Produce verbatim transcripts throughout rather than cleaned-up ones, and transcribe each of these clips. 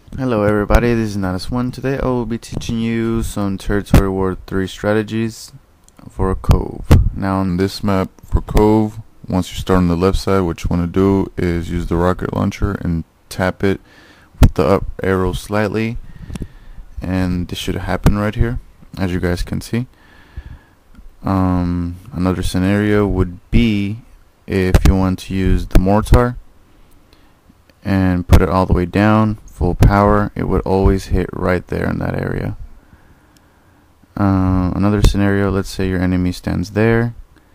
Hello everybody, this is Natus one. Today I will be teaching you some Territory War three strategies for Cove. Now on this map for Cove, once you start on the left side, what you want to do is use the rocket launcher and tap it with the up arrow slightly, and this should happen right here, as you guys can see. Um, another scenario would be if you want to use the mortar and put it all the way down full power, it would always hit right there in that area. Uh, another scenario, let's say your enemy stands there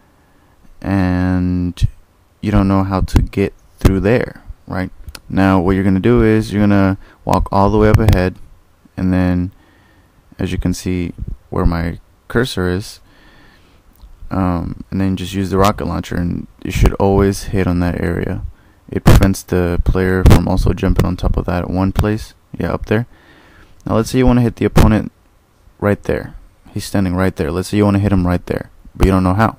and you don't know how to get through there. Right now what you're gonna do is you're gonna walk all the way up ahead, and then as you can see where my cursor is, um, and then just use the rocket launcher and you should always hit on that area. It prevents the player from also jumping on top of that at one place. Yeah, up there. Now let's say you want to hit the opponent right there. He's standing right there. Let's say you want to hit him right there, but you don't know how.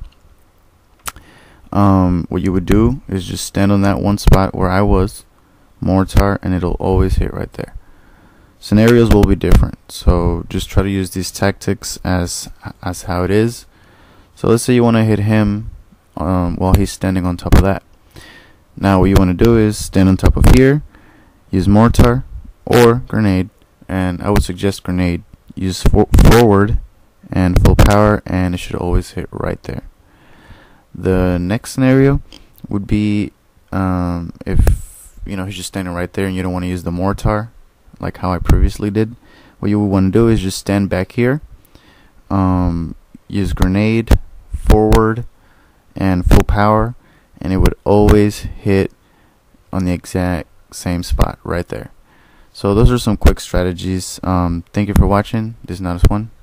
Um, what you would do is just stand on that one spot where I was, mortar, and it'll always hit right there. Scenarios will be different, so just try to use these tactics as as how it is. So let's say you want to hit him um, while he's standing on top of that. Now what you want to do is stand on top of here, use mortar or grenade, and I would suggest grenade. Use for forward and full power, and it should always hit right there. The next scenario would be um, if you know he's just standing right there and you don't want to use the mortar like how I previously did. What you would want to do is just stand back here, um, use grenade, forward, and full power, and it would always hit on the exact same spot right there. So those are some quick strategies. Um, thank you for watching. This is Natus one.